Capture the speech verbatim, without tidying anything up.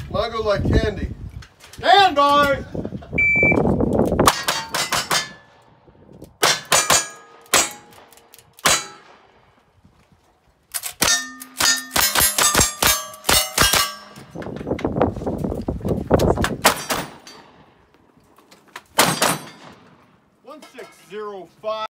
Mine go like candy. Stand by! one six zero five